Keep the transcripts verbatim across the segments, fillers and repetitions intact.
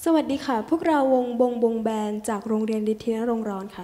สวัสดีค่ะพวกเราวงบงบงแบนจากโรงเรียนฤทธินรงค์ร้อนค่ะ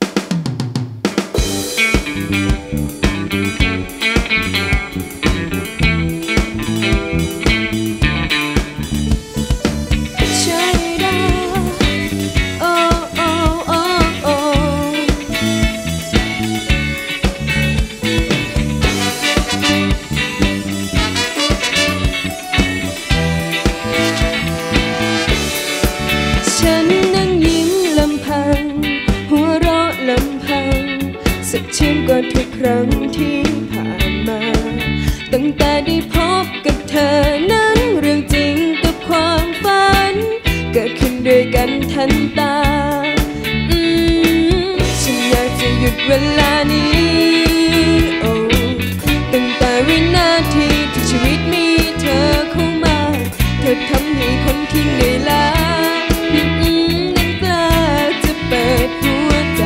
สะเทือนกว่าทุกครั้งที่ผ่านมาตั้งแต่ได้พบกับเธอนั้นเรื่องจริงกับความฝันเกิดขึ้นด้วยกันทันตาอืมฉันอยากจะหยุดเวลานี้โอ้ตั้งแต่วินาทีที่ชีวิตมีเธอเข้ามาเธอทำให้คนที่เหนื่อยล้านั้นกล้าจะเปิดหัวใจ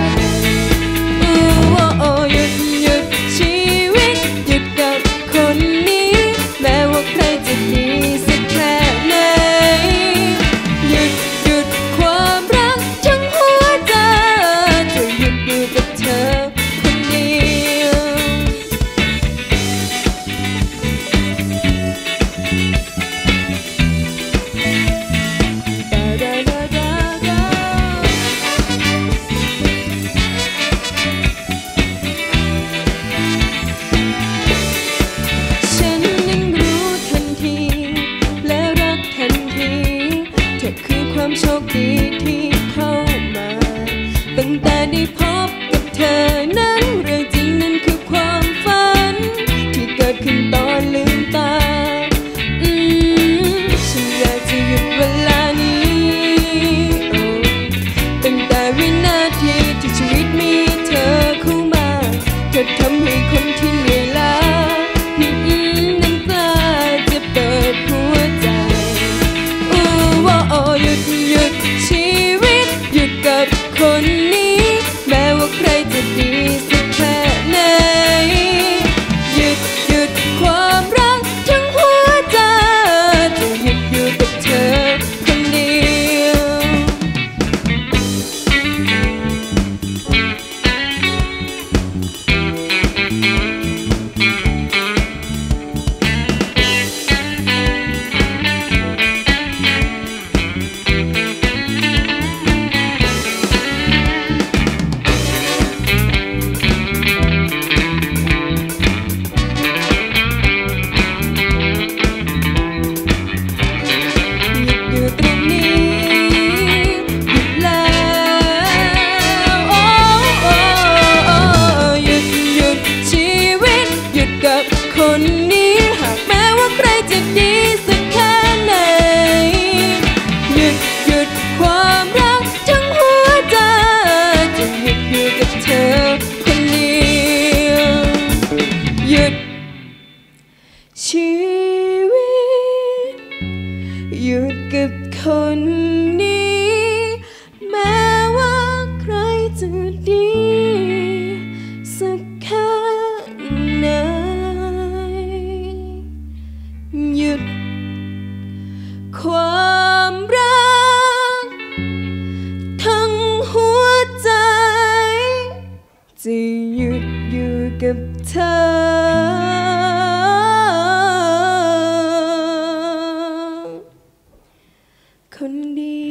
โชคดีที่เข้ามาตั้งแต่ได้พบกับเธอนั้นเรื่องจริงนั้นคือความฝันที่เกิดขึ้นตอนลืมตาอืมฉันอยากจะหยุดเวลานี้โอ้ตั้งแต่วินาทีที่ชีวิตมีเธอเข้ามาเธอทำให้คนที่เหนื่อยล้านั้นกล้าจะเปิดหัวใจโอ้โอ้หยุดหยุดชีวิตหยุดกับคนนี้แม้ว่าใครจะดีสักแค่ไหนหยุดหยุดความรักทั้งหัวใจจะหยุดอยู่กับเธอคนเดียวคนนี้หากแม้ว่าใครจะดีสักแค่ไหนหยุดหยุดความรักทั้งหัวใจจะหยุดอยู่กับเธอคนเดียวหยุดชีวิตหยุดกับคนนี้แม้ว่าใครจะดีสักแค่ไหนหยุดความรักทั้งหัวใจจะหยุดอยู่กับเธอคนเดียว